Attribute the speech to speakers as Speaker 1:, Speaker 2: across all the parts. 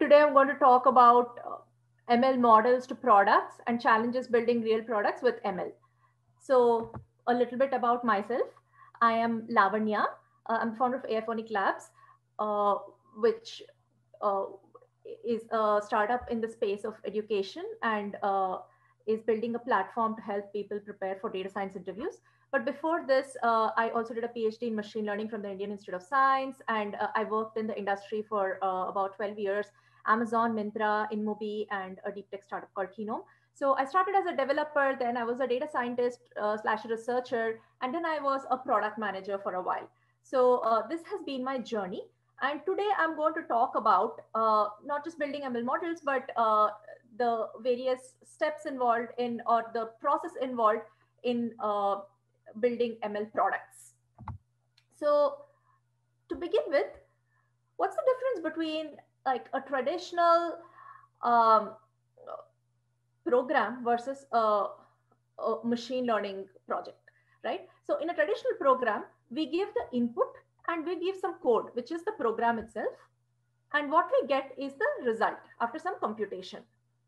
Speaker 1: today I'm going to talk about ML models to products and challenges building real products with ML. So, a little bit about myself. I am Lavanya. I'm the founder of Aphonic Labs, uh, which uh, is a startup in the space of education and is building a platform to help people prepare for data science interviews. But before this, I also did a PhD in machine learning from the Indian Institute of Science, and I worked in the industry for about 12 years. Amazon, Myntra, InMobi, and a deep tech startup called Kenome. So I started as a developer, then I was a data scientist slash researcher, and then I was a product manager for a while. So this has been my journey. And today I'm going to talk about not just building ML models, but the various steps involved in or the process involved in building ML products. So to begin with, what's the difference between like a traditional um, program versus a machine learning project, right? So in a traditional program, we give the input and we give some code, which is the program itself. And what we get is the result after some computation.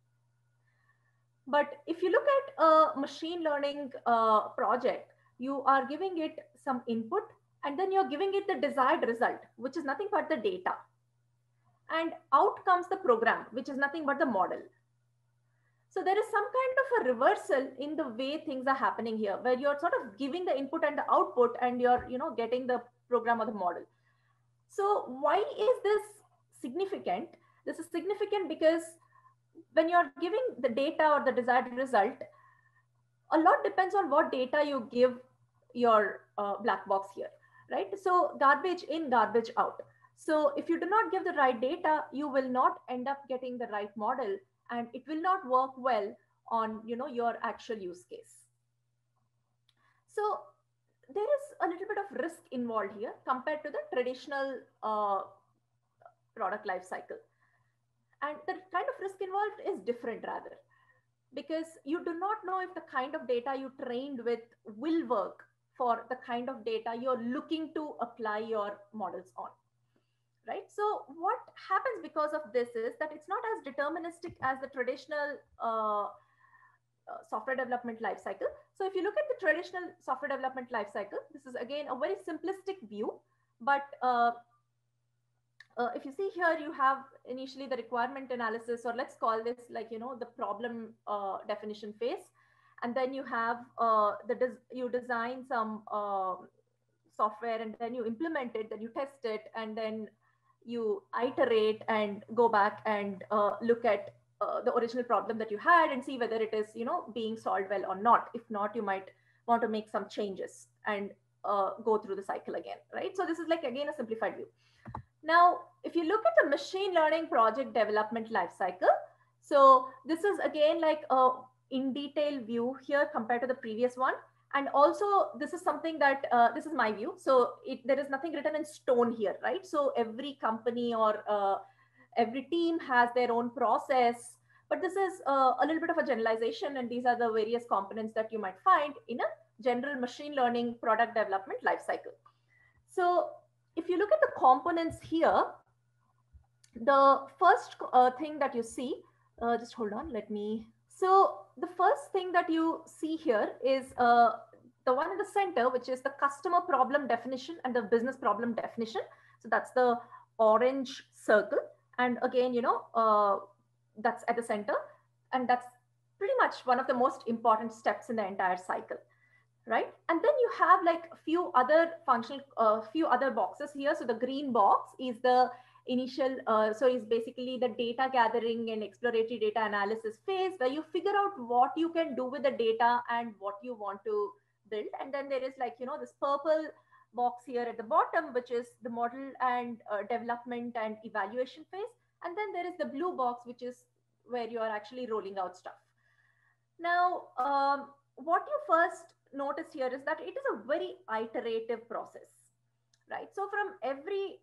Speaker 1: But if you look at a machine learning project, you are giving it some input and then you're giving it the desired result, which is nothing but the data. And out comes the program, which is nothing but the model. So there is some kind of a reversal in the way things are happening here, where you're sort of giving the input and the output and you're, getting the program or the model. So why is this significant? This is significant because when you're giving the data or the desired result, a lot depends on what data you give your black box here, right? So garbage in, garbage out. So if you do not give the right data, you will not end up getting the right model, and it will not work well on your actual use case. So there is a little bit of risk involved here compared to the traditional product life cycle, and the kind of risk involved is different rather, because you do not know if the kind of data you trained with will work for the kind of data you're looking to apply your models on, right? So what happens because of this is that it's not as deterministic as the traditional software development lifecycle. So if you look at the traditional software development lifecycle, this is again a very simplistic view, but if you see here, you have initially the requirement analysis, or let's call this like, the problem definition phase. And then you have you design some software, and then you implement it, then you test it, and then you iterate and go back and look at the original problem that you had and see whether it is, being solved well or not. If not, you might want to make some changes and go through the cycle again, right? So this is like, again, a simplified view. Now, if you look at the machine learning project development lifecycle, so this is again like a in detail view here compared to the previous one. And also this is something that, this is my view. So there is nothing written in stone here, right? So every company or every team has their own process, but this is a little bit of a generalization. And these are the various components that you might find in a general machine learning product development lifecycle. So if you look at the components here, the first thing that you see, just hold on, so the first thing that you see here is the one in the center, which is the customer problem definition and the business problem definition. So that's the orange circle. And again, that's at the center. And that's pretty much one of the most important steps in the entire cycle, right? And then you have like a few other few other boxes here. So the green box is the initial, so is basically the data gathering and exploratory data analysis phase, where you figure out what you can do with the data and what you want to build. And then there is like, this purple box here at the bottom, which is the model and development and evaluation phase. And then there is the blue box, which is where you are actually rolling out stuff. Now, what you first notice here is that it is a very iterative process, right? So from every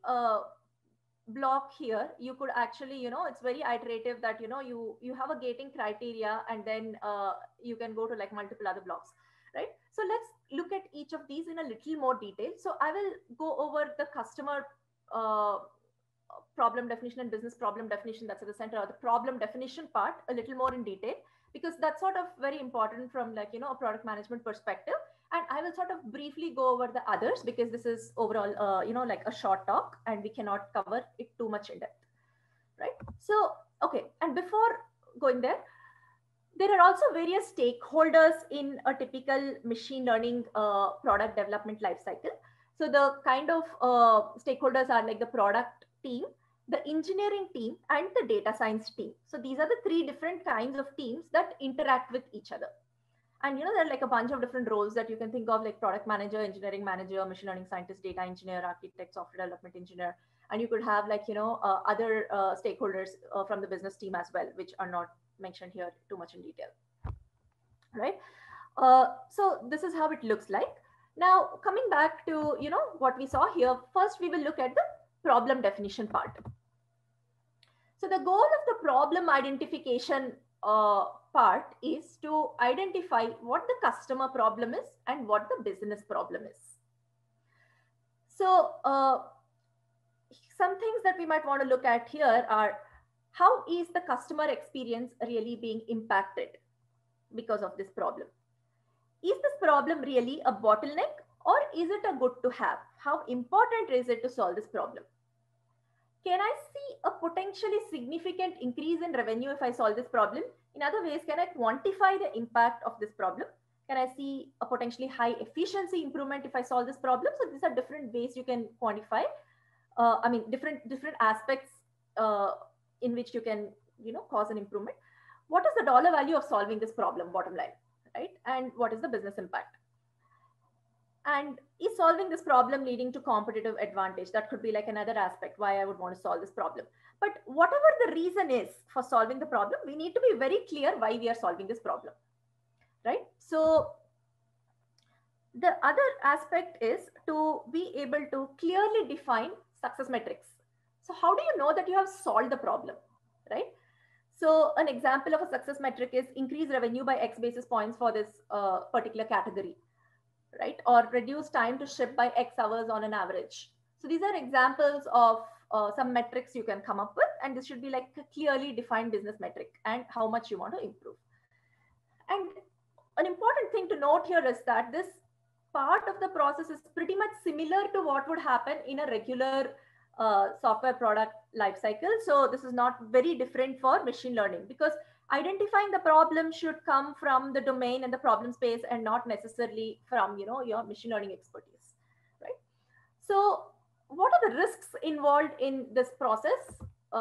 Speaker 1: block here, you could actually, it's very iterative that, you have a gating criteria, and then you can go to like multiple other blocks, right? So let's look at each of these in a little more detail. So I will go over the customer problem definition and business problem definition that's at the center, or the problem definition part a little more in detail, because that's sort of very important from like, a product management perspective. And I will sort of briefly go over the others because this is overall, like a short talk and we cannot cover it too much in depth, right? So, okay. And before going there are also various stakeholders in a typical machine learning product development lifecycle. So the kind of stakeholders are like the product team, the engineering team, and the data science team. So these are the three different kinds of teams that interact with each other. And there are like a bunch of different roles that you can think of, like product manager, engineering manager, machine learning scientist, data engineer, architect, software development engineer. And you could have like, other stakeholders from the business team as well, which are not mentioned here too much in detail, right? So this is how it looks like. Now, coming back to, what we saw here, first we will look at the problem definition part. So the goal of the problem identification part is to identify what the customer problem is and what the business problem is. So some things that we might want to look at here are, how is the customer experience really being impacted because of this problem? Is this problem really a bottleneck, or is it a good to have? How important is it to solve this problem? Can I see a potentially significant increase in revenue if I solve this problem? In other ways, can I quantify the impact of this problem? Can I see a potentially high efficiency improvement if I solve this problem? So these are different ways you can quantify. Different aspects in which you can, cause an improvement. What is the dollar value of solving this problem, bottom line, right? And what is the business impact? And is solving this problem leading to competitive advantage? That could be like another aspect why I would want to solve this problem. But whatever the reason is for solving the problem, we need to be very clear why we are solving this problem, right? So the other aspect is to be able to clearly define success metrics. So how do you know that you have solved the problem, right? So an example of a success metric is increase revenue by X basis points for this particular category, right? Or reduce time to ship by X hours on an average. So these are examples of some metrics you can come up with, and this should be like a clearly defined business metric and how much you want to improve. And an important thing to note here is that this part of the process is pretty much similar to what would happen in a regular software product lifecycle. So this is not very different for machine learning, because identifying the problem should come from the domain and the problem space and not necessarily from, your machine learning expertise, right? So what are the risks involved in this process?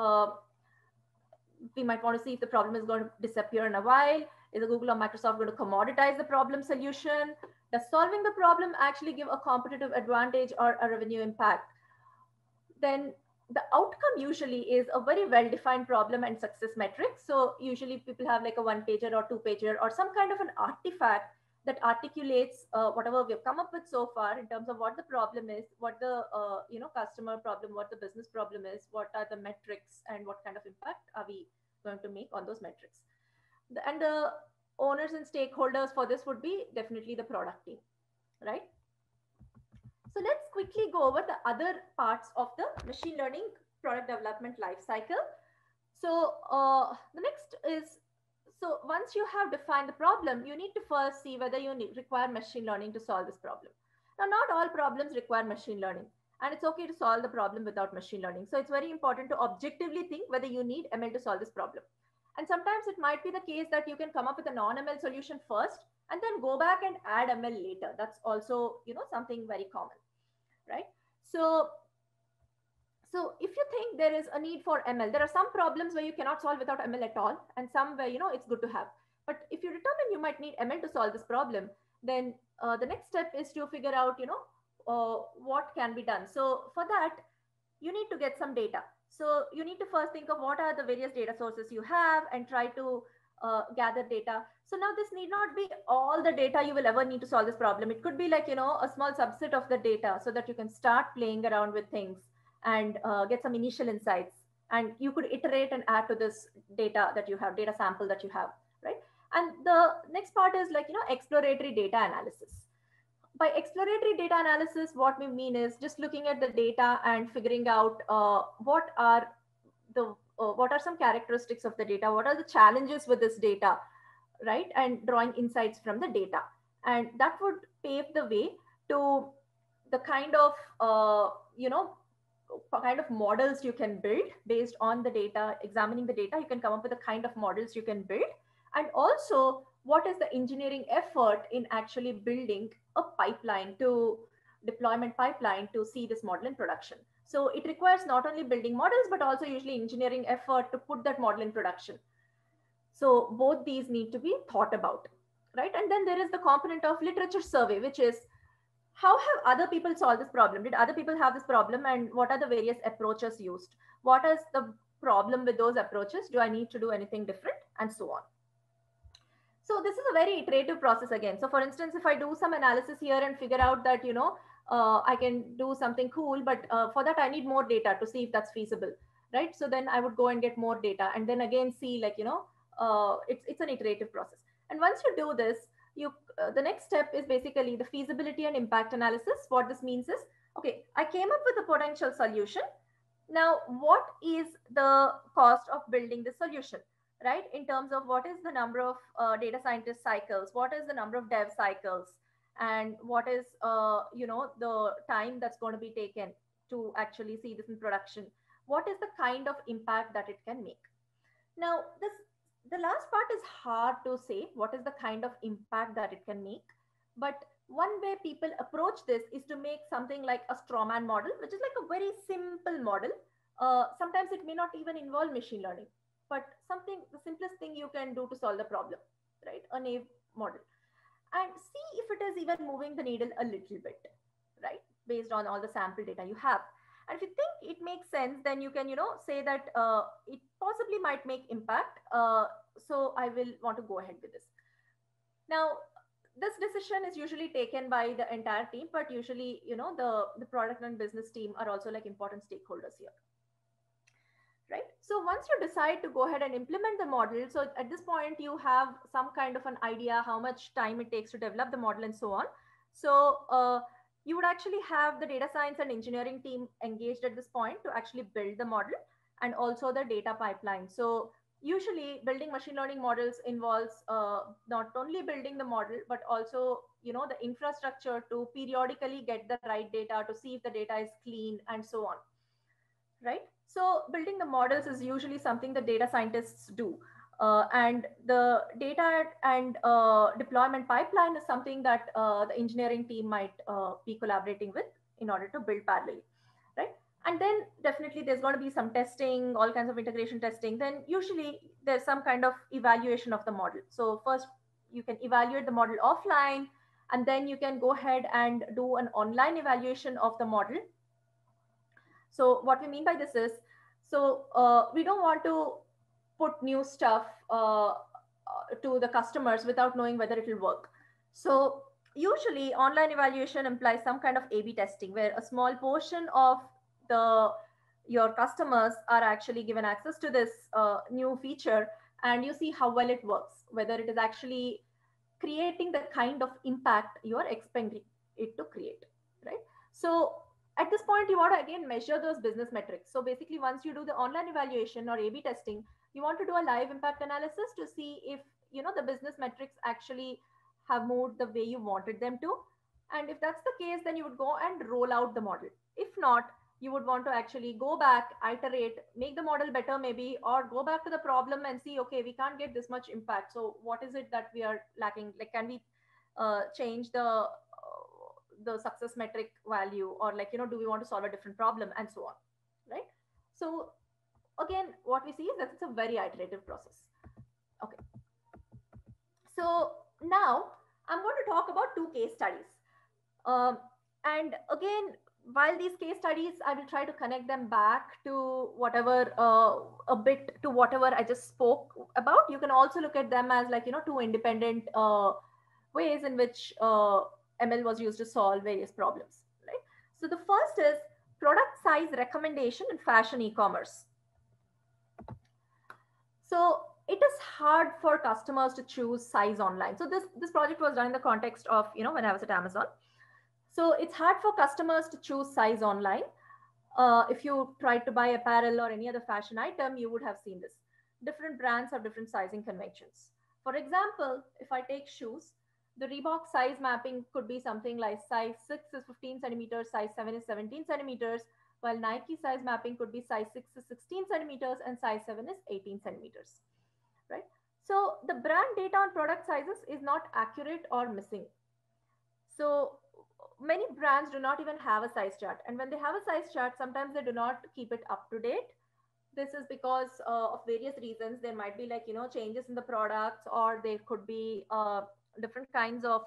Speaker 1: We might want to see if the problem is going to disappear in a while. Is Google or Microsoft going to commoditize the problem solution? Does solving the problem actually give a competitive advantage or a revenue impact? Then the outcome usually is a very well-defined problem and success metric. So usually people have like a 1-pager or 2-pager or some kind of an artifact that articulates whatever we've come up with so far in terms of what the problem is, what the customer problem, what the business problem is, what are the metrics, and what kind of impact are we going to make on those metrics. And the owners and stakeholders for this would be definitely the product team, right? So let's quickly go over the other parts of the machine learning product development lifecycle. So the next is, so once you have defined the problem, you need to first see whether you require machine learning to solve this problem. Now, not all problems require machine learning, and it's okay to solve the problem without machine learning. So it's very important to objectively think whether you need ML to solve this problem. And sometimes it might be the case that you can come up with a non-ML solution first and then go back and add ML later. That's also, something very common, right? So if you think there is a need for ML, there are some problems where you cannot solve without ML at all, and some where, it's good to have. But if you determine you might need ML to solve this problem, then the next step is to figure out, what can be done. So for that, you need to get some data. So you need to first think of what are the various data sources you have and try to gather data. So now this need not be all the data you will ever need to solve this problem. It could be like, a small subset of the data so that you can start playing around with things and get some initial insights. And you could iterate and add to this data that you have, data sample that you have, right? And the next part is like, exploratory data analysis. by exploratory data analysis, what we mean is just looking at the data and figuring out what are some characteristics of the data, what are the challenges with this data, right? And drawing insights from the data. And that would pave the way to the kind of, kind of models you can build based on the data. Examining the data, you can come up with the kind of models you can build. And also, what is the engineering effort in actually building a pipeline to deployment pipeline to see this model in production. So it requires not only building models, but also usually engineering effort to put that model in production. So both these need to be thought about, right? And then there is the component of literature survey, which is how have other people solved this problem? Did other people have this problem, and what are the various approaches used? What is the problem with those approaches? Do I need to do anything different? And so on. So this is a very iterative process again. So for instance, if I do some analysis here and figure out that, I can do something cool, but for that I need more data to see if that's feasible, right? So then I would go and get more data and then again see, like, it's an iterative process. And once you do this, the next step is basically the feasibility and impact analysis. What this means is, okay, I came up with a potential solution. Now, what is the cost of building the solution? Right, in terms of what is the number of data scientist cycles, what is the number of dev cycles, and what is the time that's going to be taken to actually see this in production, what is the kind of impact that it can make. Now the last part is hard to say, what is the kind of impact that it can make. But one way people approach this is to make something like a strawman model, which is like a very simple model. Sometimes it may not even involve machine learning, but the simplest thing you can do to solve the problem, right? A naive model, and see if it is even moving the needle a little bit, right? Based on all the sample data you have. And if you think it makes sense, then you can, say that it possibly might make impact. So I will want to go ahead with this. Now, this decision is usually taken by the entire team, but usually, the product and business team are also like important stakeholders here. Right? So once you decide to go ahead and implement the model, so at this point you have some kind of an idea how much time it takes to develop the model and so on. So you would actually have the data science and engineering team engaged at this point to actually build the model and also the data pipeline. So usually building machine learning models involves not only building the model, but also, the infrastructure to periodically get the right data to see if the data is clean and so on. Right? So building the models is usually something that data scientists do. And the data and deployment pipeline is something that the engineering team might be collaborating with in order to build parallelly, right? And then definitely there's going to be some testing, all kinds of integration testing. Then usually there's some kind of evaluation of the model. So first you can evaluate the model offline, and then you can go ahead and do an online evaluation of the model. So what we mean by this is, so we don't want to put new stuff to the customers without knowing whether it will work. So usually online evaluation implies some kind of A/B testing, where a small portion of your customers are actually given access to this new feature, and you see how well it works, whether it is actually creating the kind of impact you are expecting it to create, right? So at this point, you want to again measure those business metrics. So basically, once you do the online evaluation or A/B testing, you want to do a live impact analysis to see if the business metrics actually have moved the way you wanted them to. And if that's the case, then you would go and roll out the model. If not, you would want to actually go back, iterate, make the model better maybe, or go back to the problem and see, okay, we can't get this much impact. So what is it that we are lacking? Like, can we change the success metric value, or like, do we want to solve a different problem, and so on, right? So again, what we see is that it's a very iterative process. Okay. So now I'm going to talk about 2 case studies. And again, while these case studies, I will try to connect them back to whatever, a bit to whatever I just spoke about. You can also look at them as like, 2 independent ways in which ML was used to solve various problems, right? So the first is product size recommendation in fashion e-commerce. So it is hard for customers to choose size online. So this project was done in the context of, when I was at Amazon. So it's hard for customers to choose size online. If you try to buy apparel or any other fashion item, you would have seen this. Different brands have different sizing conventions. For example, if I take shoes, the Reebok size mapping could be something like size 6 is 15 centimeters, size 7 is 17 centimeters, while Nike size mapping could be size 6 is 16 centimeters and size 7 is 18 centimeters, right? So the brand data on product sizes is not accurate or missing. So many brands do not even have a size chart. And when they have a size chart, sometimes they do not keep it up to date. This is because of various reasons. There might be like, changes in the products, or there could be different kinds of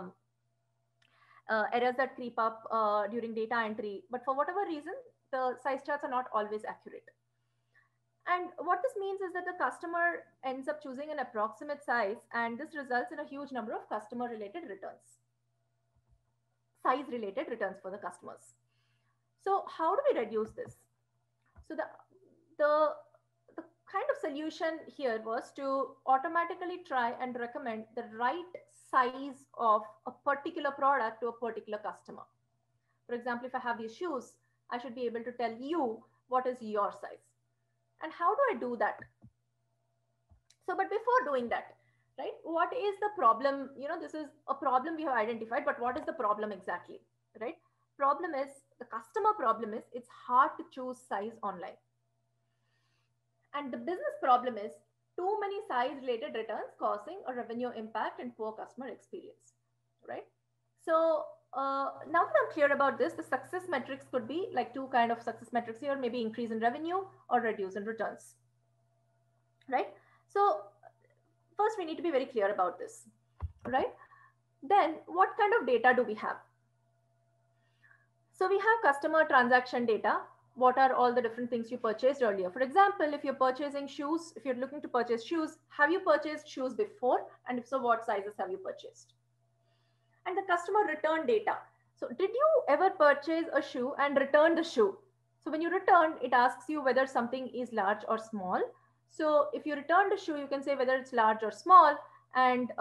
Speaker 1: errors that creep up during data entry. But for whatever reason, the size charts are not always accurate. And what this means is that the customer ends up choosing an approximate size, and this results in a huge number of customer related returns, size related returns for the customers. So how do we reduce this? So the the kind of solution here was to automatically try and recommend the right size of a particular product to a particular customer. For example, if I have these shoes, I should be able to tell you what is your size. And how do I do that? So, but before doing that, right, what is the problem? This is a problem we have identified, but what is the problem exactly, right? Problem is, the customer problem is, it's hard to choose size online. And the business problem is too many size related returns causing a revenue impact and poor customer experience, right? So now that I'm clear about this, the success metrics could be like two kind of success metrics here, maybe increase in revenue or reduce in returns, right? So first we need to be very clear about this, right? Then what kind of data do we have? So we have customer transaction data. What are all the different things you purchased earlier? For example, if you're purchasing shoes, if you're looking to purchase shoes, have you purchased shoes before? And if so, what sizes have you purchased? And the customer return data. So did you ever purchase a shoe and return the shoe? So when you return, it asks you whether something is large or small. So if you return the shoe, you can say whether it's large or small. And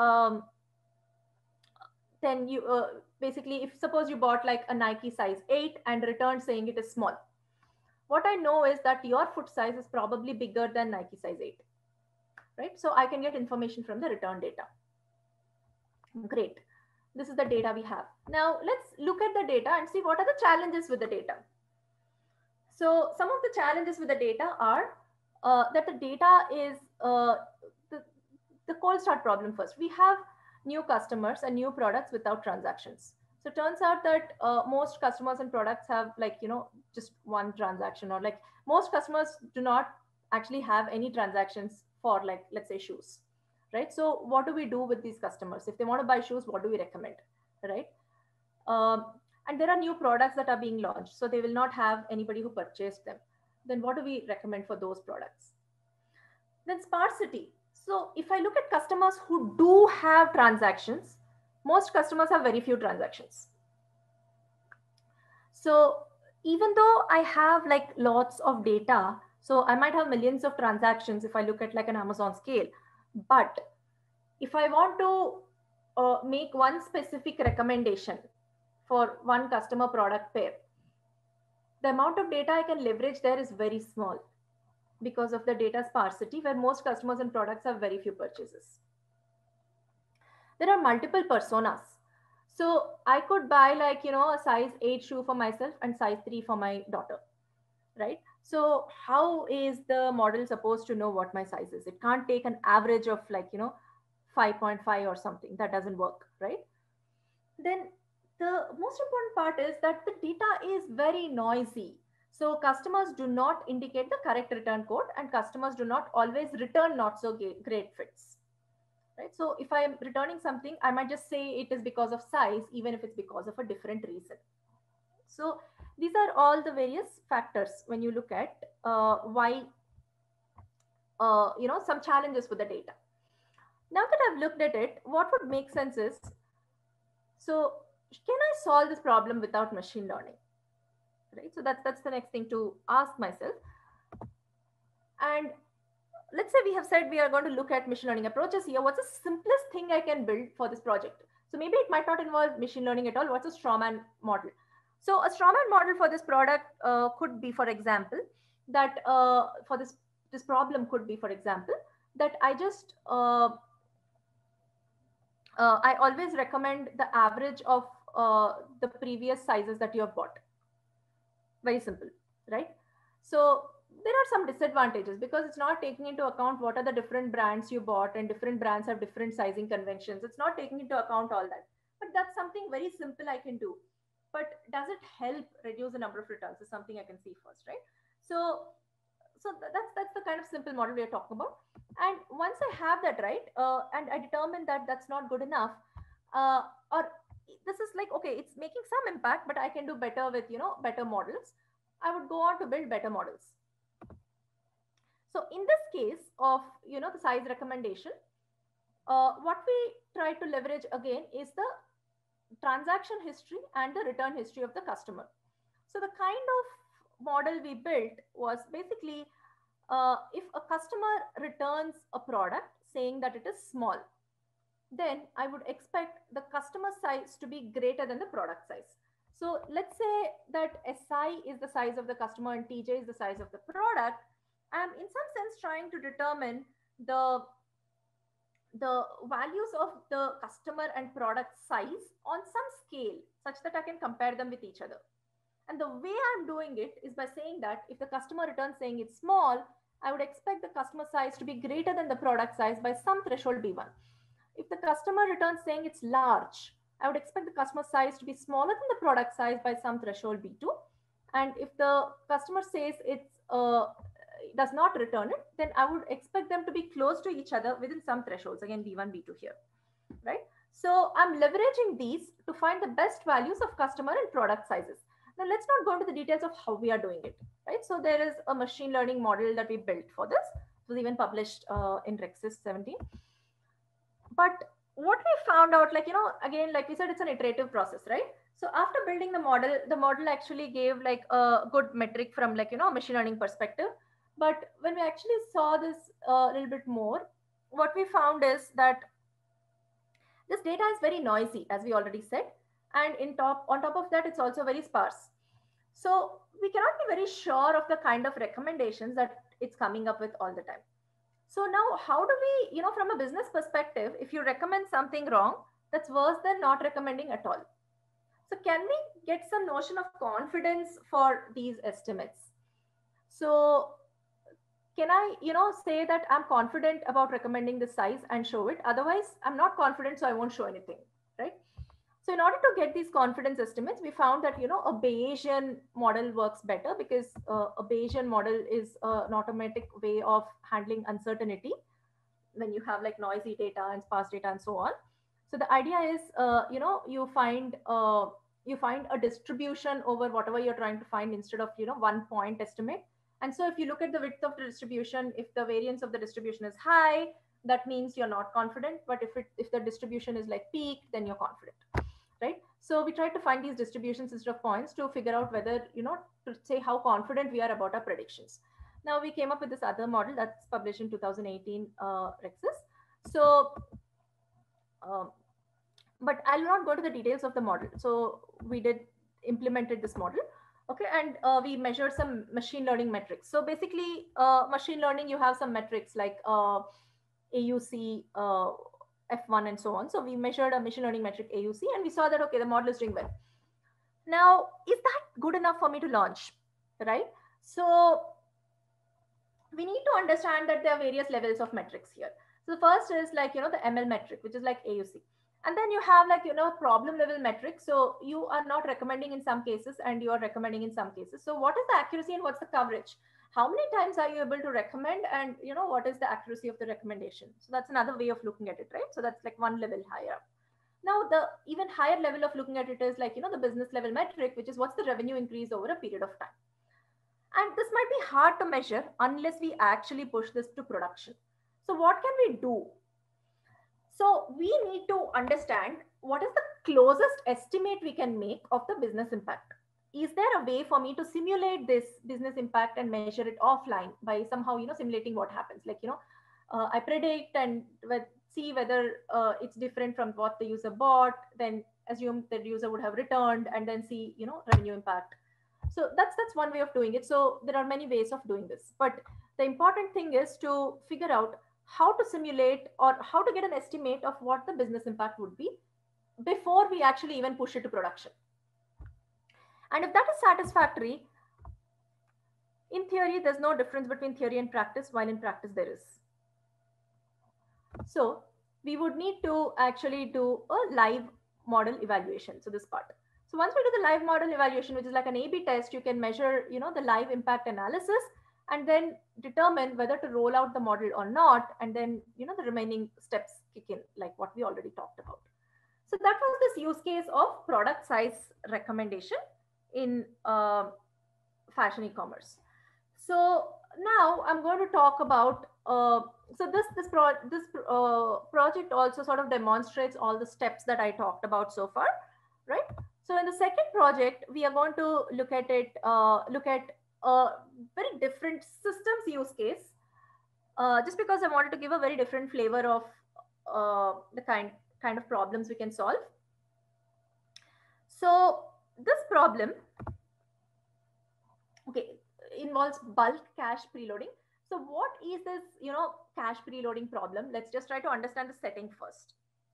Speaker 1: then you basically, if suppose you bought like a Nike size 8 and returned saying it is small, what I know is that your foot size is probably bigger than Nike size 8, right? So I can get information from the return data. Great. This is the data we have. Now let's look at the data and see what are the challenges with the data. So some of the challenges with the data are that the data is the cold start problem first. We have new customers and new products without transactions. So it turns out that most customers and products have like, just one transaction, or like most customers do not actually have any transactions for like, let's say shoes, right? So what do we do with these customers? If they want to buy shoes, what do we recommend, right? And there are new products that are being launched, so they will not have anybody who purchased them. Then what do we recommend for those products? Then sparsity. So if I look at customers who do have transactions, most customers have very few transactions. So even though I have like lots of data, so I might have millions of transactions if I look at like an Amazon scale, but if I want to make one specific recommendation for one customer product pair, the amount of data I can leverage there is very small because of the data sparsity, where most customers and products have very few purchases. There are multiple personas. So I could buy like, a size 8 shoe for myself and size 3 for my daughter, right? So how is the model supposed to know what my size is? It can't take an average of like, 5.5 or something. That doesn't work, right? Then the most important part is that the data is very noisy. So customers do not indicate the correct return code, and customers do not always return not so great fits, right? So if I am returning something, I might just say it is because of size, even if it's because of a different reason. So these are all the various factors when you look at why, some challenges with the data. Now that I've looked at it, what would make sense is, so can I solve this problem without machine learning? Right. So that's the next thing to ask myself. And let's say we have said we are going to look at machine learning approaches here. What's the simplest thing I can build for this project? So maybe it might not involve machine learning at all. What's a strawman model? So a strawman model for this product could be, for example, that for this problem could be, for example, that I always recommend the average of the previous sizes that you have bought. Very simple, right? So there are some disadvantages because it's not taking into account what are the different brands you bought, and different brands have different sizing conventions. It's not taking into account all that. But that's something very simple I can do. But does it help reduce the number of returns is something I can see first, right? So that's the kind of simple model we are talking about. And once I have that right, and I determine that that's not good enough, or this is like, okay, it's making some impact, but I can do better with, better models, I would go on to build better models. So in this case of, the size recommendation, what we try to leverage again is the transaction history and the return history of the customer. So the kind of model we built was basically, if a customer returns a product saying that it is small, then I would expect the customer size to be greater than the product size. So let's say that SI is the size of the customer and TJ is the size of the product. I'm in some sense trying to determine the values of the customer and product size on some scale such that I can compare them with each other. And the way I'm doing it is by saying that if the customer returns saying it's small, I would expect the customer size to be greater than the product size by some threshold B1. If the customer returns saying it's large, I would expect the customer size to be smaller than the product size by some threshold B2. And if the customer says it's does not return it, then I would expect them to be close to each other within some thresholds, again B1, B2 here, right? So I'm leveraging these to find the best values of customer and product sizes. Now let's not go into the details of how we are doing it, right? So there is a machine learning model that we built for this. It was even published in Rexis 17. But what we found out, again, like we said, it's an iterative process, right? So after building the model actually gave like a good metric from a machine learning perspective. But when we actually saw this a little bit more, what we found is that this data is very noisy, as we already said. And on top of that, it's also very sparse. So we cannot be very sure of the kind of recommendations that it's coming up with all the time. So now how do we, from a business perspective, if you recommend something wrong, that's worse than not recommending at all. So can we get some notion of confidence for these estimates? So can I, say that I'm confident about recommending the size and show it? Otherwise, I'm not confident, so I won't show anything, right? So in order to get these confidence estimates, we found that, a Bayesian model works better because a Bayesian model is an automatic way of handling uncertainty when you have like noisy data and sparse data and so on. So the idea is, you find a distribution over whatever you're trying to find instead of, one point estimate. And so if you look at the width of the distribution, if the variance of the distribution is high, that means you're not confident. But if the distribution is like peak, then you're confident, right? So we try to find these distributions instead of points to figure out whether, to say how confident we are about our predictions. Now we came up with this other model that's published in 2018 Rexis. So, but I'll not go to the details of the model. So we implemented this model. Okay, and we measured some machine learning metrics. So basically, machine learning, you have some metrics like AUC, F1, and so on. So we measured a machine learning metric AUC, and we saw that, okay, the model is doing well. Now, is that good enough for me to launch, right? So we need to understand that there are various levels of metrics here. So the first is like, the ML metric, which is like AUC. And then you have like, problem level metrics. So you are not recommending in some cases and you are recommending in some cases. So what is the accuracy and what's the coverage? How many times are you able to recommend, and what is the accuracy of the recommendation? So that's another way of looking at it, right? So that's like one level higher up. Now the even higher level of looking at it is like, the business level metric, which is what's the revenue increase over a period of time. And this might be hard to measure unless we actually push this to production. So what can we do? So we need to understand what is the closest estimate we can make of the business impact. Is there a way for me to simulate this business impact and measure it offline by somehow, simulating what happens? Like, I predict, and with see whether it's different from what the user bought, then assume that the user would have returned, and then see, revenue impact. So that's one way of doing it. So there are many ways of doing this, but the important thing is to figure out how to simulate or how to get an estimate of what the business impact would be before we actually even push it to production. And if that is satisfactory, in theory, there's no difference between theory and practice, while in practice there is. So we would need to actually do a live model evaluation. So this part. So once we do the live model evaluation, which is like an A/B test, you can measure, the live impact analysis and then determine whether to roll out the model or not. And then, the remaining steps kick in, like what we already talked about. So that was this use case of product size recommendation in fashion e-commerce. So now I'm going to talk about so this project also sort of demonstrates all the steps that I talked about so far, right? So in the second project, we are going to look at a very different systems use case, just because I wanted to give a very different flavor of the kind of problems we can solve. So this problem, okay, involves bulk cache preloading. So what is this, cache preloading problem? Let's just try to understand the setting first.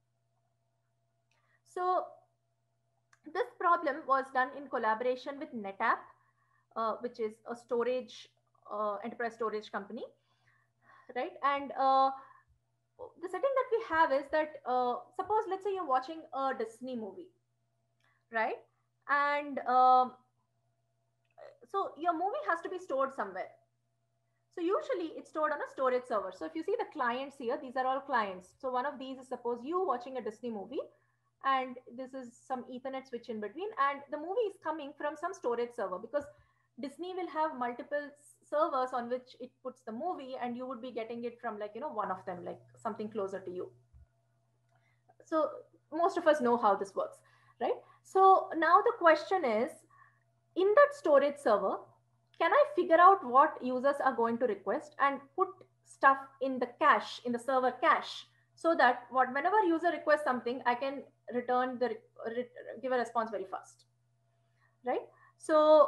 Speaker 1: So this problem was done in collaboration with NetApp, which is a storage, enterprise storage company, right? And the setting that we have is that, suppose, let's say you're watching a Disney movie, right? And so your movie has to be stored somewhere. So usually it's stored on a storage server. So if you see the clients here, these are all clients. So one of these is, suppose you watching a Disney movie, and this is some Ethernet switch in between, and the movie is coming from some storage server, because Disney will have multiple servers on which it puts the movie, and you would be getting it from, like, one of them, like something closer to you. So most of us know how this works, right? So now the question is, in that storage server, can I figure out what users are going to request and put stuff in the cache, in the server cache, so that whenever user requests something, I can return give a response very fast, right? So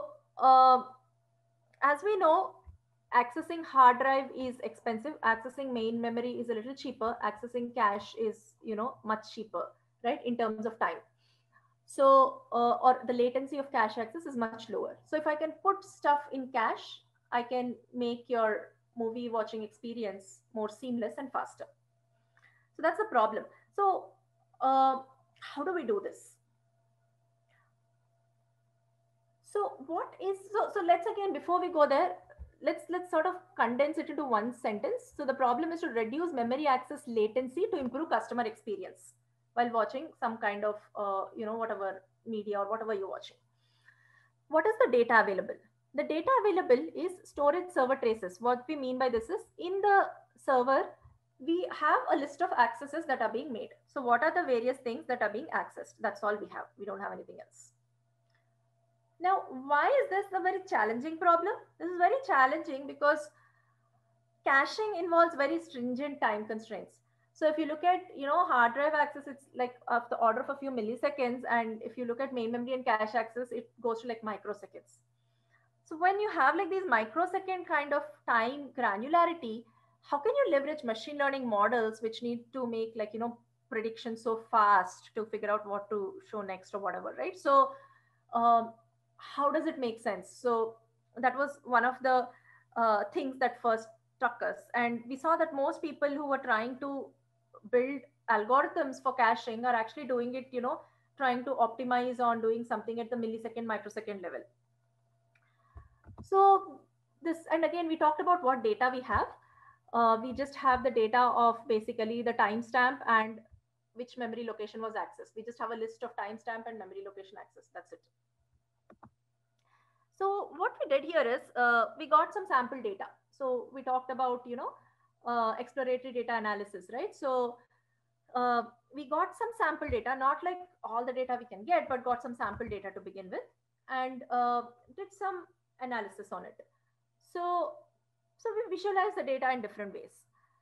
Speaker 1: as we know, accessing hard drive is expensive. Accessing main memory is a little cheaper. Accessing cache is, much cheaper, right, in terms of time. So, or the latency of cache access is much lower. So if I can put stuff in cache, I can make your movie watching experience more seamless and faster. So that's the problem. So how do we do this? So so let's, again, before we go there, let's sort of condense it into one sentence. So the problem is to reduce memory access latency to improve customer experience while watching some kind of, whatever media or whatever you're watching. What is the data available? The data available is storage server traces. What we mean by this is, in the server, we have a list of accesses that are being made. So what are the various things that are being accessed? That's all we have. We don't have anything else. Now, why is this a very challenging problem? This is very challenging because caching involves very stringent time constraints. So if you look at, hard drive access, it's like of the order of a few milliseconds. And if you look at main memory and cache access, it goes to like microseconds. So when you have like these microsecond kind of time granularity, how can you leverage machine learning models which need to make, like, predictions so fast to figure out what to show next or whatever, right? So how does it make sense? So that was one of the things that first struck us. And we saw that most people who were trying to build algorithms for caching are actually doing it, trying to optimize on doing something at the millisecond, microsecond level. So this, and again, we talked about what data we have. We just have the data of basically the timestamp and which memory location was accessed. We just have a list of timestamp and memory location access. That's it. So what we did here is we got some sample data. So we talked about, exploratory data analysis, right? So we got some sample data, not like all the data we can get, but got some sample data to begin with, and did some analysis on it. So we visualize the data in different ways.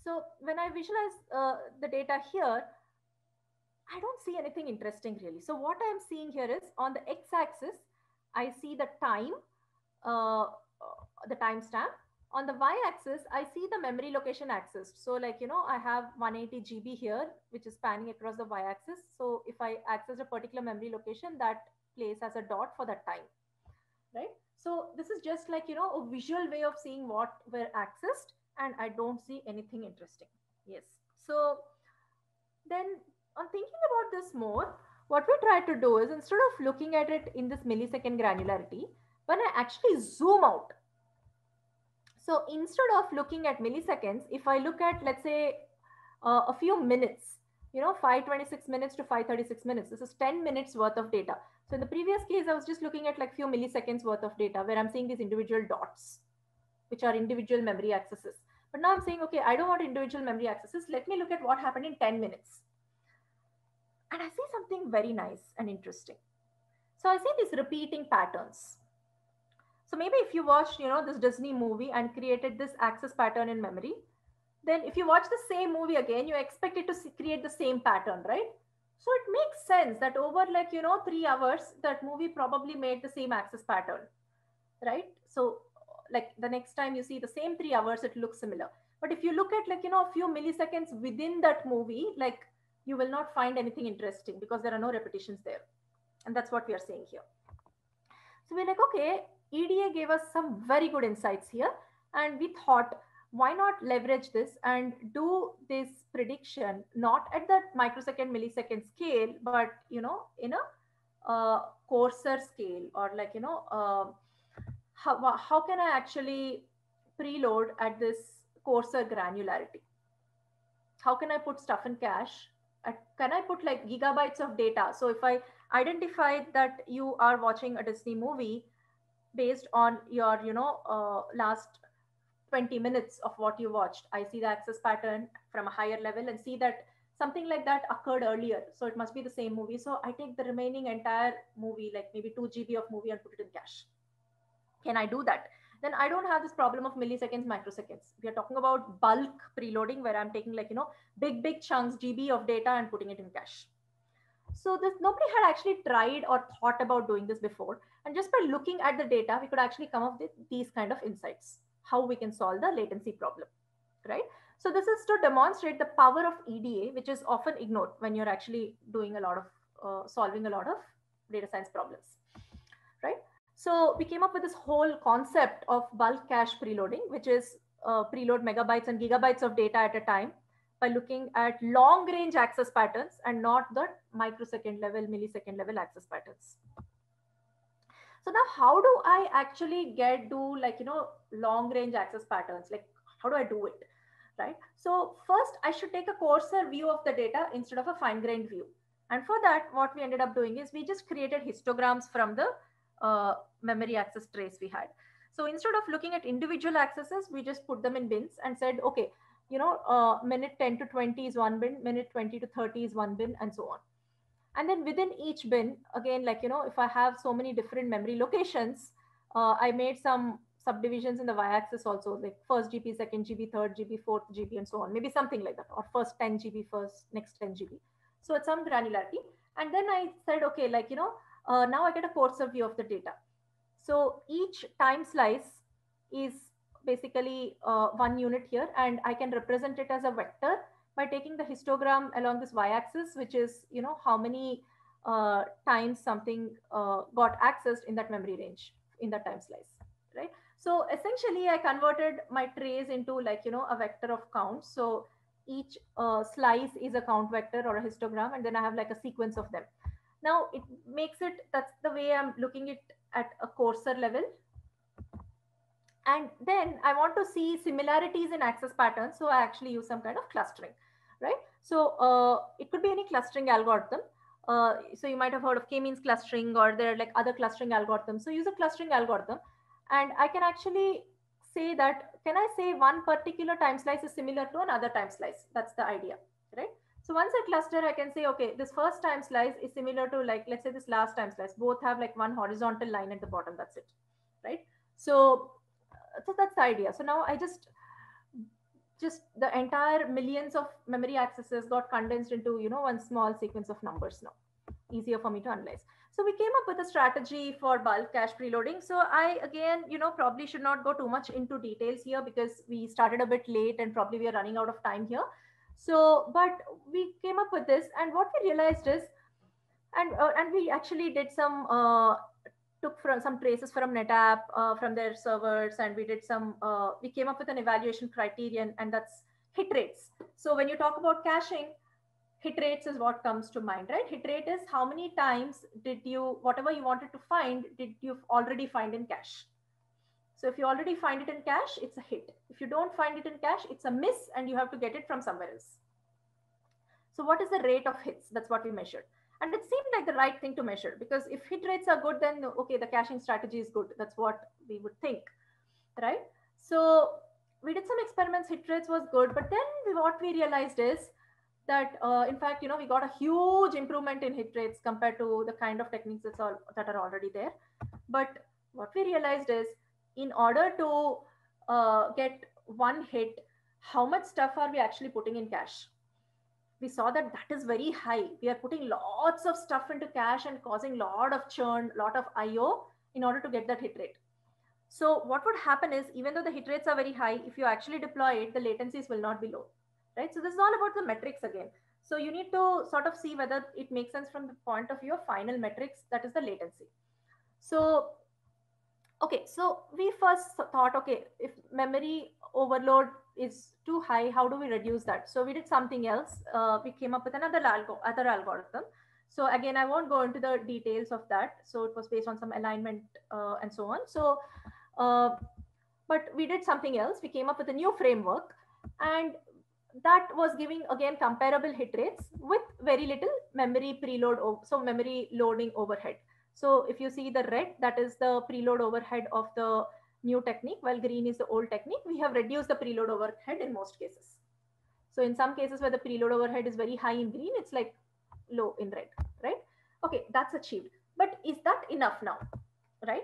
Speaker 1: So when I visualize the data here, I don't see anything interesting really. So what I'm seeing here is on the x-axis, I see the time, uh, the timestamp. On the y-axis, I see the memory location accessed. So like, I have 180 GB here, which is spanning across the y-axis. So if I access a particular memory location, that plays as a dot for that time, right? So this is just like, a visual way of seeing what were accessed, and I don't see anything interesting. Yes. So then on thinking about this more, what we try to do is instead of looking at it in this millisecond granularity, when I actually zoom out, so instead of looking at milliseconds, if I look at, let's say, a few minutes, 526 minutes to 536 minutes, this is 10 minutes worth of data. So in the previous case, I was just looking at like few milliseconds worth of data where I'm seeing these individual dots, which are individual memory accesses. But now I'm saying, okay, I don't want individual memory accesses. Let me look at what happened in 10 minutes. And I see something very nice and interesting. So I see these repeating patterns. So maybe if you watched, this Disney movie and created this access pattern in memory, then if you watch the same movie again, you expect it to create the same pattern, right? So it makes sense that over like, 3 hours, that movie probably made the same access pattern, right? So like the next time you see the same 3 hours, it looks similar. But if you look at like, a few milliseconds within that movie, like you will not find anything interesting because there are no repetitions there. And that's what we are saying here. So we're like, okay, EDA gave us some very good insights here. And we thought, why not leverage this and do this prediction not at that microsecond, millisecond scale, but, in a coarser scale, or like, how can I actually preload at this coarser granularity? How can I put stuff in cache? Can I put like gigabytes of data? So if I identify that you are watching a Disney movie based on your, last 20 minutes of what you watched, I see the access pattern from a higher level and see that something like that occurred earlier. So it must be the same movie. So I take the remaining entire movie, like maybe 2 GB of movie, and put it in cache. Can I do that? Then I don't have this problem of milliseconds, microseconds. We are talking about bulk preloading where I'm taking like, big chunks, GB of data, and putting it in cache. So this, nobody had actually tried or thought about doing this before. And just by looking at the data, we could actually come up with these kind of insights, how we can solve the latency problem, right? So this is to demonstrate the power of EDA, which is often ignored when you're actually doing a lot of solving a lot of data science problems, right? So we came up with this whole concept of bulk cache preloading, which is preload megabytes and gigabytes of data at a time by looking at long range access patterns and not the microsecond level, millisecond level access patterns. So now how do I actually do like, long range access patterns? Like how do I do it? Right. So first I should take a coarser view of the data instead of a fine grained view. And for that, what we ended up doing is we just created histograms from the memory access trace we had. So instead of looking at individual accesses, we just put them in bins and said, okay, minute 10 to 20 is one bin, minute 20 to 30 is one bin, and so on. And then within each bin, again, like, if I have so many different memory locations, I made some subdivisions in the y-axis also, like first GB, second GB, third GB, fourth GB, and so on. Maybe something like that, or first 10 GB, first, next 10 GB. So it's some granularity. And then I said, okay, like, now I get a coarser view of the data. So each time slice is basically one unit here, and I can represent it as a vector by taking the histogram along this y-axis, which is, how many times something got accessed in that memory range in that time slice, right? So essentially I converted my trace into like, a vector of counts. So each slice is a count vector or a histogram, and then I have like a sequence of them. Now it makes it, that's the way I'm looking at a coarser level. And then I want to see similarities in access patterns. So I actually use some kind of clustering, right? So it could be any clustering algorithm. So you might have heard of k-means clustering, or there are like other clustering algorithms. So use a clustering algorithm, and I can actually say that, can I say one particular time slice is similar to another time slice? That's the idea, right? So once I cluster, I can say, okay, this first time slice is similar to, like, let's say this last time slice. Both have like one horizontal line at the bottom. That's it, right? So that's the idea. So now I just just the entire millions of memory accesses got condensed into, one small sequence of numbers now. Easier for me to analyze. So we came up with a strategy for bulk cache preloading. So I, again, probably should not go too much into details here because we started a bit late and probably we are running out of time here. So, but we came up with this, and what we realized is, and we actually did some took from some traces from NetApp, from their servers, and we did some. We came up with an evaluation criterion, and that's hit rates. So when you talk about caching, hit rates is what comes to mind, right? Hit rate is how many times did you, whatever you wanted to find, did you already find in cache? So if you already find it in cache, it's a hit. If you don't find it in cache, it's a miss, and you have to get it from somewhere else. So what is the rate of hits? That's what we measured. And it seemed like the right thing to measure, because if hit rates are good, then okay, the caching strategy is good. That's what we would think, right? So we did some experiments, hit rates was good, but then what we realized is that in fact, we got a huge improvement in hit rates compared to the kind of techniques that are already there. But what we realized is, in order to get one hit, how much stuff are we actually putting in cache? We saw that that is very high. We are putting lots of stuff into cache and causing a lot of churn, lot of IO in order to get that hit rate. So what would happen is, even though the hit rates are very high, if you actually deploy it, the latencies will not be low, right? So this is all about the metrics again. So you need to sort of see whether it makes sense from the point of view of final metrics, that is the latency. So, okay, so we first thought, okay, if memory overload is too high, how do we reduce that? So we did something else. We came up with other algorithm. So again, I won't go into the details of that. So it was based on some alignment and so on. So, but we did something else. We came up with a new framework, and that was giving again comparable hit rates with very little memory preload, so memory loading overhead. So if you see the red, that is the preload overhead of the new technique, while green is the old technique. We have reduced the preload overhead in most cases. So in some cases where the preload overhead is very high in green, it's like low in red, right? Okay, that's achieved. But is that enough now, right?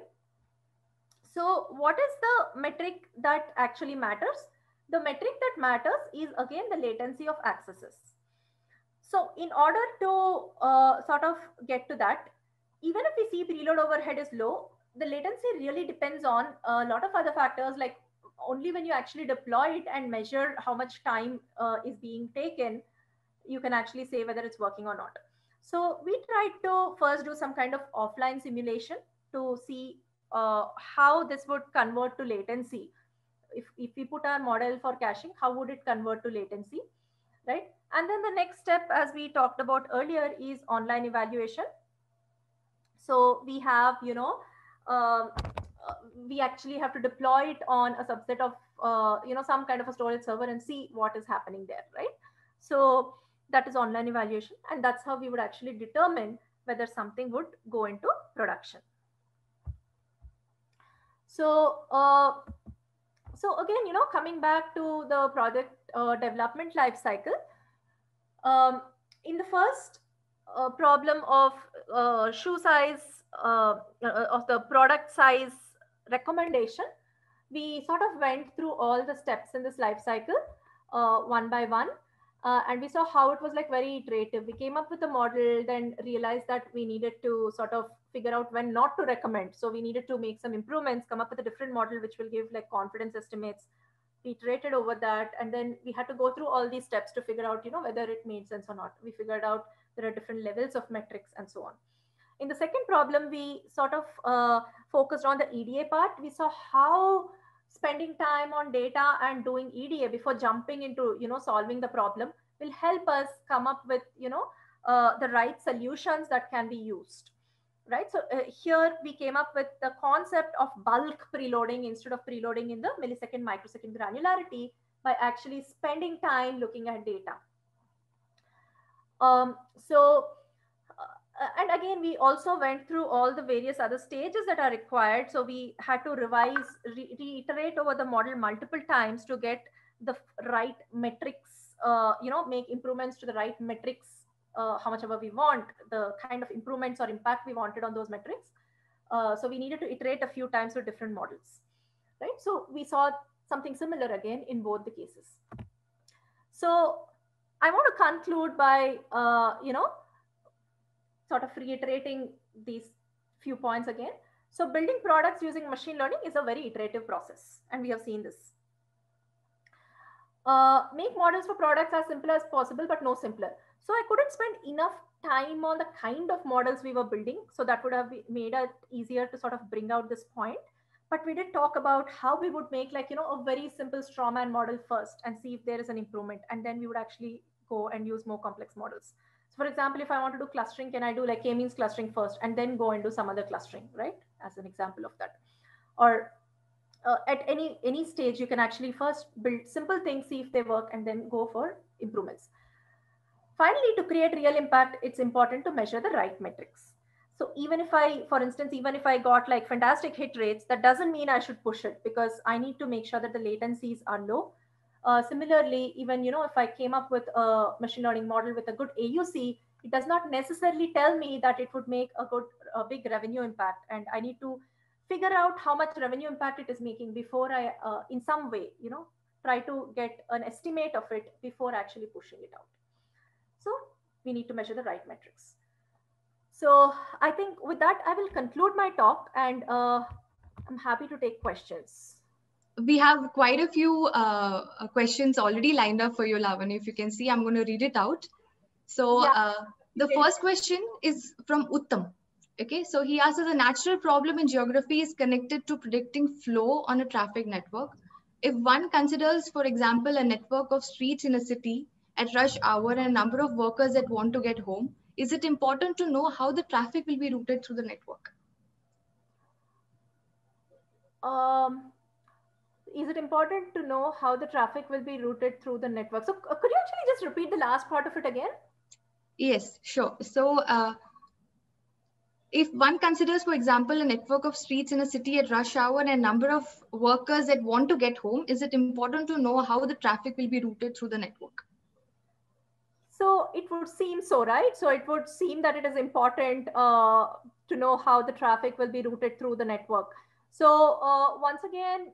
Speaker 1: So what is the metric that actually matters? The metric that matters is again the latency of accesses. So in order to sort of get to that, even if we see preload overhead is low, the latency really depends on a lot of other factors, like only when you actually deploy it and measure how much time is being taken, you can actually say whether it's working or not. So we tried to first do some kind of offline simulation to see how this would convert to latency. If we put our model for caching, how would it convert to latency, right? And then the next step, as we talked about earlier, is online evaluation. So we have, we actually have to deploy it on a subset of, some kind of a storage server and see what is happening there, right? So that is online evaluation, and that's how we would actually determine whether something would go into production. So, so again, coming back to the project development life cycle, in the first problem of shoe size, of the product size recommendation, we sort of went through all the steps in this life cycle one by one. And we saw how it was like very iterative. We came up with a model, then realized that we needed to sort of figure out when not to recommend. So we needed to make some improvements, come up with a different model which will give like confidence estimates. We iterated over that, and then we had to go through all these steps to figure out, whether it made sense or not. We figured out there are different levels of metrics and so on. In the second problem, we sort of focused on the EDA part. We saw how spending time on data and doing EDA before jumping into, solving the problem will help us come up with, the right solutions that can be used, right? So here we came up with the concept of bulk preloading instead of preloading in the millisecond, microsecond granularity by actually spending time looking at data. And again, we also went through all the various other stages that are required. So we had to revise, reiterate over the model multiple times to get the right metrics, make improvements to the right metrics, how much ever we want, the kind of improvements or impact we wanted on those metrics. So we needed to iterate a few times with different models, right? So we saw something similar again in both the cases. So I want to conclude by, sort of reiterating these few points again. So building products using machine learning is a very iterative process, and we have seen this. Make models for products as simple as possible, but no simpler. So I couldn't spend enough time on the kind of models we were building. So that would have made it easier to sort of bring out this point. But we did talk about how we would make a very simple strawman model first and see if there is an improvement. And then we would actually go and use more complex models. So for example, if I want to do clustering, can I do like k-means clustering first and then go and do some other clustering, right? As an example of that. Or at any stage, you can actually first build simple things, see if they work, and then go for improvements. Finally, to create real impact, it's important to measure the right metrics. So even if for instance, even if I got like fantastic hit rates, that doesn't mean I should push it, because I need to make sure that the latencies are low. Similarly, even if I came up with a machine learning model with a good AUC, it does not necessarily tell me that it would make a big revenue impact, and I need to figure out how much revenue impact it is making before I, in some way, try to get an estimate of it before actually pushing it out. So we need to measure the right metrics. So I think with that, I will conclude my talk, and I'm happy to take questions.
Speaker 2: We have quite a few questions already lined up for you, Lavanya. If you can see, I'm going to read it out. So the first question is from Uttam. Okay, so he asks, a natural problem in geography is connected to predicting flow on a traffic network. If one considers, for example, a network of streets in a city at rush hour and a number of workers that want to get home, is it important to know how the traffic will be routed through the network?
Speaker 1: Is it important to know how the traffic will be routed through the network? So could you actually just repeat the last part of it again?
Speaker 2: Yes, sure. So if one considers, for example, a network of streets in a city at rush hour and a number of workers that want to get home, is it important to know how the traffic will be routed through the network?
Speaker 1: So it would seem so, right? So it would seem that it is important to know how the traffic will be routed through the network. So once again,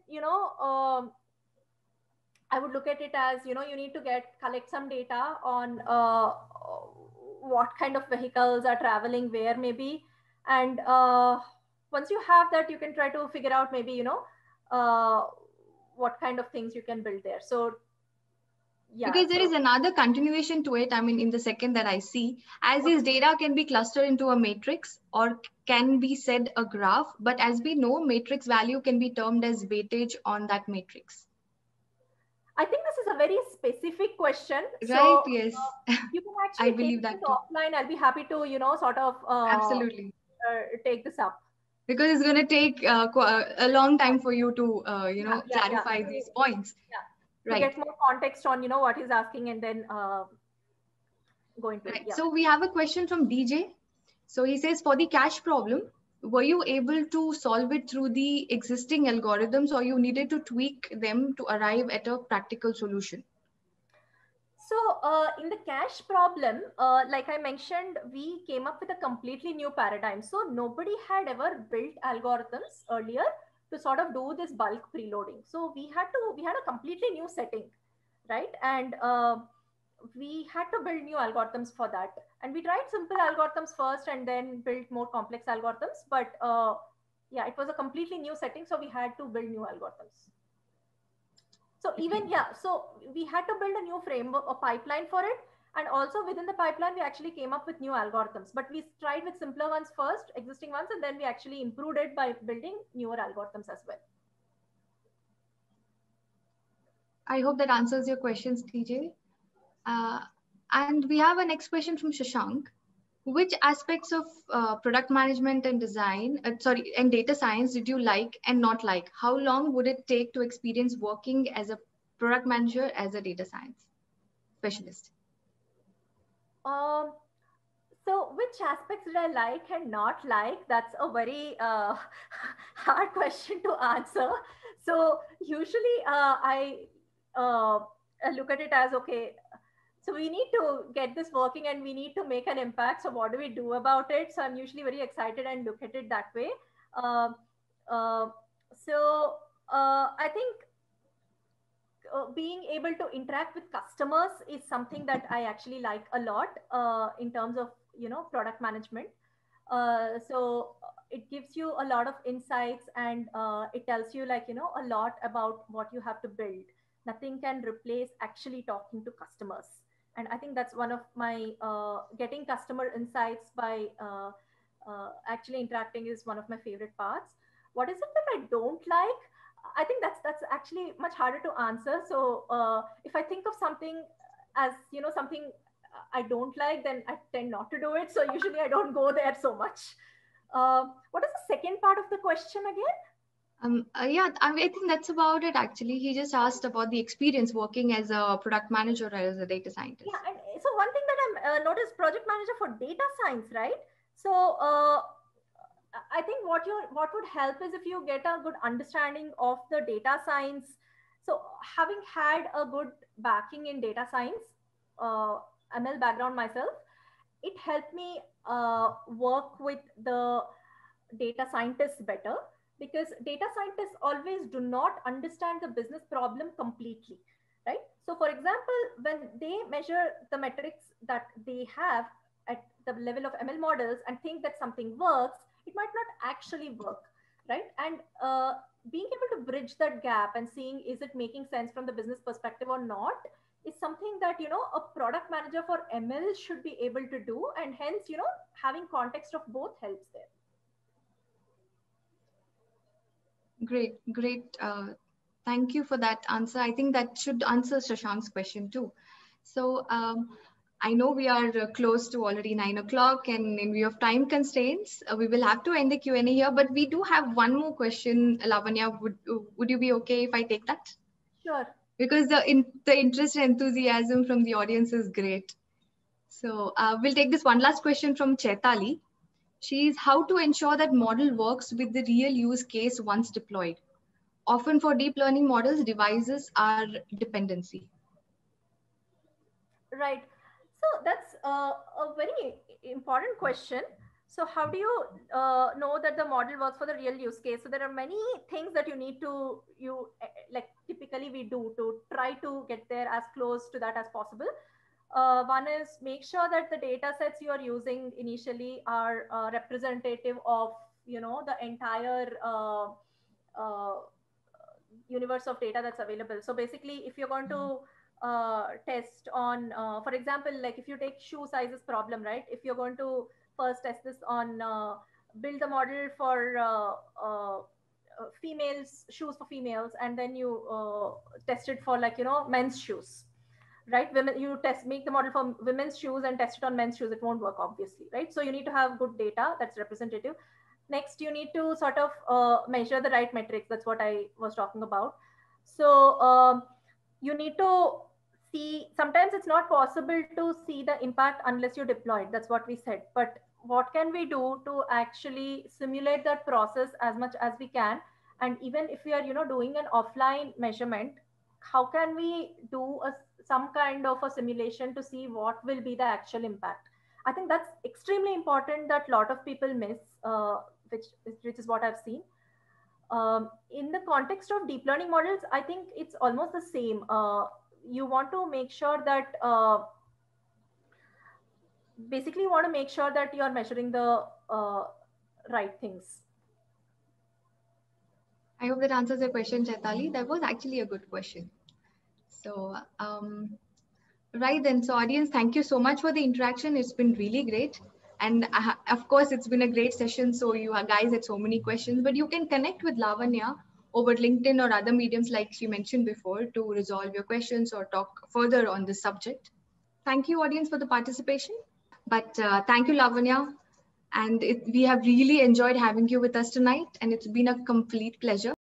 Speaker 1: I would look at it as, you need to collect some data on what kind of vehicles are traveling where maybe. And once you have that, you can try to figure out maybe, what kind of things you can build there. So yeah.
Speaker 2: Because there is another continuation to it. I mean, in the second that I see, as this data can be clustered into a matrix or can be said a graph, but as we know, matrix value can be termed as weightage on that matrix.
Speaker 1: I think this is a very specific question.
Speaker 2: Right,
Speaker 1: so,
Speaker 2: yes.
Speaker 1: You can actually
Speaker 2: I believe that too.
Speaker 1: offline. I'll be happy to, sort of
Speaker 2: absolutely
Speaker 1: take this up.
Speaker 2: Because it's going to take a long time for you to, clarify these points.
Speaker 1: Yeah. Right. To get more context on, what he's asking, and then go into it. Yeah.
Speaker 2: So we have a question from DJ. So he says, for the cache problem, were you able to solve it through the existing algorithms, or you needed to tweak them to arrive at a practical solution?
Speaker 1: So in the cache problem, like I mentioned, we came up with a completely new paradigm. So nobody had ever built algorithms earlier to sort of do this bulk preloading. So we had a completely new setting, right? And we had to build new algorithms for that. And we tried simple algorithms first and then built more complex algorithms. But yeah, it was a completely new setting. So we had to build new algorithms. So even, so we had to build a new framework, a pipeline for it. And also within the pipeline, we actually came up with new algorithms, but we tried with simpler ones first, existing ones, and then we actually improved it by building newer algorithms as well.
Speaker 2: I hope that answers your questions, TJ. And we have a next question from Shashank. Which aspects of product management and design, and data science did you like and not like? How long would it take to experience working as a product manager, as a data science specialist?
Speaker 1: So which aspects did I like and not like? That's a very hard question to answer. So usually I look at it as, okay, so we need to get this working and we need to make an impact. So what do we do about it? So I'm usually very excited and look at it that way. I think being able to interact with customers is something that I actually like a lot in terms of, product management. So it gives you a lot of insights, and it tells you a lot about what you have to build. Nothing can replace actually talking to customers. And I think that's one of my getting customer insights by actually interacting is one of my favorite parts. What is it that I don't like? I think that's actually much harder to answer. So if I think of something as something I don't like, then I tend not to do it. So usually I don't go there so much. What is the second part of the question again?
Speaker 2: Yeah, I think that's about it actually. He just asked about the experience working as a product manager or as a data scientist.
Speaker 1: Yeah, and so one thing that I noticed, project manager for data science, right? So I think what would help is if you get a good understanding of the data science. So having had a good backing in data science, ML background myself, it helped me work with the data scientists better, because data scientists always do not understand the business problem completely, right? So for example, when they measure the metrics that they have at the level of ML models and think that something works, it might not actually work, right? And being able to bridge that gap and seeing, is it making sense from the business perspective or not, is something that a product manager for ML should be able to do. And hence having context of both helps there.
Speaker 2: Great. Thank you for that answer. I think that should answer Shashank's question too. So I know we are close to already 9 o'clock, and in view of time constraints, we will have to end the Q&A here, but we do have one more question. Lavanya, would you be okay if I take that?
Speaker 1: Sure.
Speaker 2: Because the interest and enthusiasm from the audience is great. So we'll take this one last question from Chaitali. She's how to ensure that model works with the real use case once deployed. Often for deep learning models, devices are dependency.
Speaker 1: Right. So that's a very important question. So how do you know that the model works for the real use case? So there are many things that you need to, like typically we do to try to get there as close to that as possible. One is make sure that the data sets you are using initially are representative of, the entire universe of data that's available. So basically, if you're going to test on, for example, like if you take shoe sizes problem, right? If you're going to first test this on, build a model for females, shoes for females, and then you test it for men's shoes, right? Women, you make the model for women's shoes and test it on men's shoes. It won't work, obviously, right? So you need to have good data that's representative. Next, you need to sort of measure the right metrics. That's what I was talking about. So you need to see, sometimes it's not possible to see the impact unless you deploy it. That's what we said. But what can we do to actually simulate that process as much as we can? And even if we are, doing an offline measurement, how can we do some kind of a simulation to see what will be the actual impact? I think that's extremely important that a lot of people miss, which is what I've seen. In the context of deep learning models, I think it's almost the same. You want to make sure that basically you want to make sure that you're measuring the right things.
Speaker 2: I hope that answers your question, Chaitali. That was actually a good question. So, right then. So audience, thank you so much for the interaction. It's been really great. And of course, it's been a great session. So you guys had so many questions, but you can connect with Lavanya over LinkedIn or other mediums like she mentioned before to resolve your questions or talk further on this subject. Thank you, audience, for the participation. But thank you, Lavanya. And we have really enjoyed having you with us tonight. And it's been a complete pleasure.